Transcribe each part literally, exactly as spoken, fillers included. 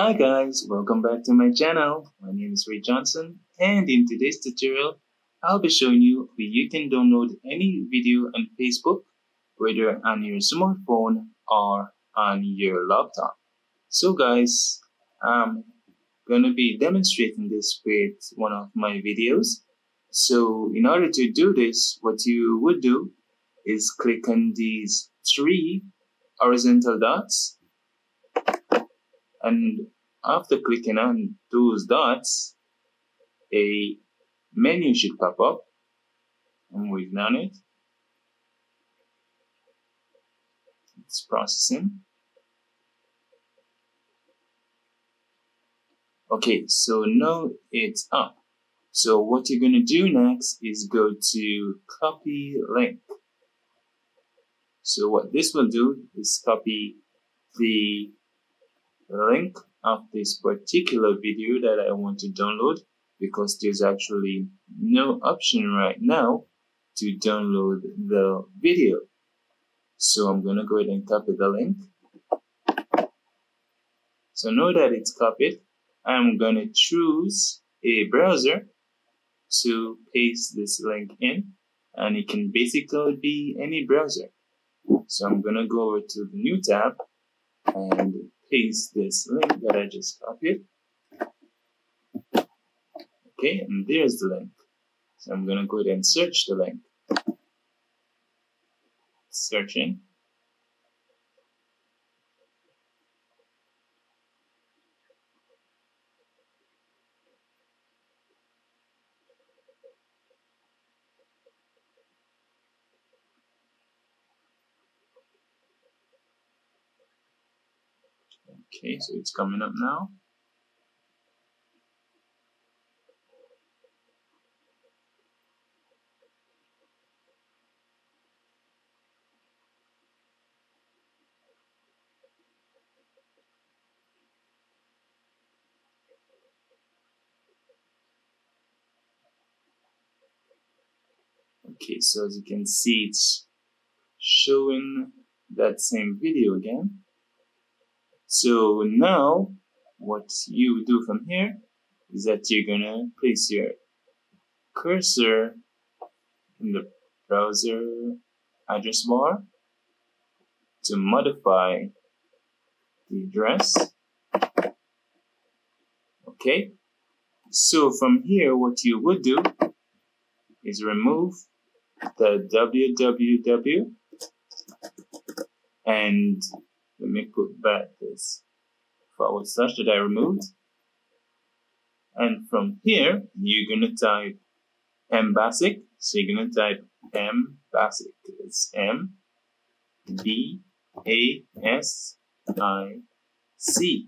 Hi guys, welcome back to my channel. My name is Ray Johnson, and in today's tutorial, I'll be showing you how you can download any video on Facebook, whether on your smartphone or on your laptop. So guys, I'm gonna be demonstrating this with one of my videos. So in order to do this, what you would do is click on these three horizontal dots, and after clicking on those dots, a menu should pop up. I'm waiting on it. It's processing. Okay, so now it's up. So what you're gonna do next is go to copy link. So what this will do is copy the link of this particular video that I want to download, because there's actually no option right now to download the video. So I'm gonna go ahead and copy the link. So now that it's copied, I'm gonna choose a browser to paste this link in, and it can basically be any browser. So I'm gonna go over to the new tab and paste this link that I just copied. Okay, and there's the link. So I'm gonna go ahead and search the link. Searching. Okay, so it's coming up now. Okay, so as you can see, it's showing that same video again. So now what you do from here is that you're gonna place your cursor in the browser address bar to modify the address. Okay, so from here what you would do is remove the www, and let me put back this forward slash that I removed. And from here, you're going to type mbasic. So you're going to type mbasic. It's M B A S I C.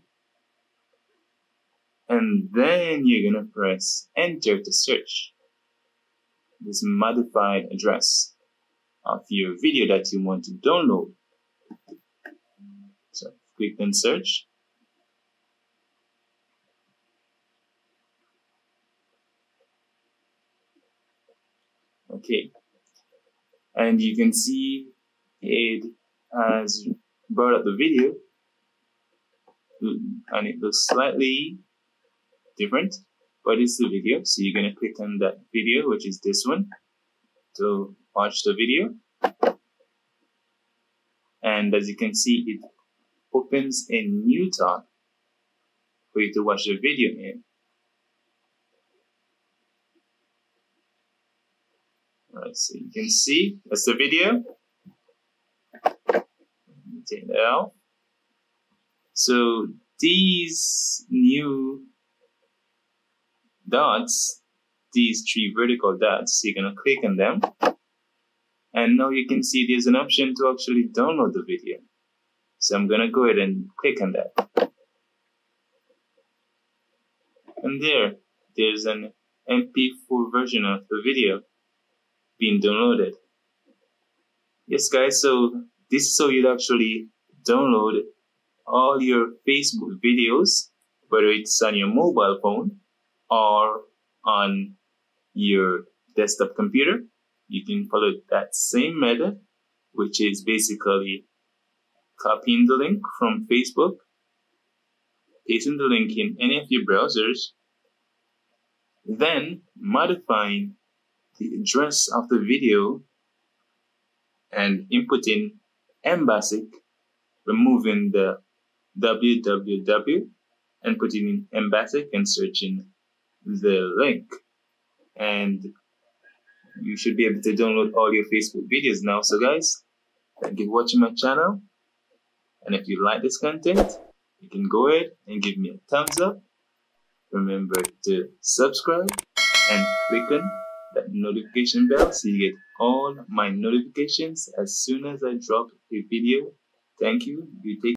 And then you're going to press enter to search this modified address of your video that you want to download. So click on search. Okay, and you can see it has brought up the video, and it looks slightly different, but it's the video. So you're gonna click on that video, which is this one, to watch the video. And as you can see, it opens a new tab for you to watch the video in. Alright, so you can see that's the video. Take that out. So these new dots, these three vertical dots, so you're gonna click on them, and now you can see there's an option to actually download the video. So I'm gonna go ahead and click on that, and there, there's an M P four version of the video being downloaded. Yes guys, so this is how you'd actually download all your Facebook videos, whether it's on your mobile phone or on your desktop computer. You can follow that same method, which is basically copying the link from Facebook, pasting the link in any of your browsers, then modifying the address of the video and inputting Embasic, removing the www and putting in Embasic and searching the link. And you should be able to download all your Facebook videos now. So guys, thank you for watching my channel. And if you like this content, you can go ahead and give me a thumbs up. Remember to subscribe and click on that notification bell so you get all my notifications as soon as I drop a video. Thank you. You take